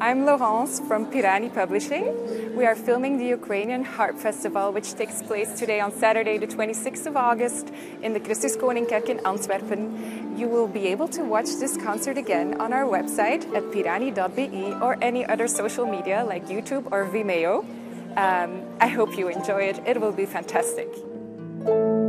I'm Laurence from Pirani Publishing. We are filming the Ukrainian Harp Festival, which takes place today on Saturday, the 26th of August, in the Christus Koningkerk in Antwerp. You will be able to watch this concert again on our website at pirani.be or any other social media like YouTube or Vimeo. I hope you enjoy it. It will be fantastic.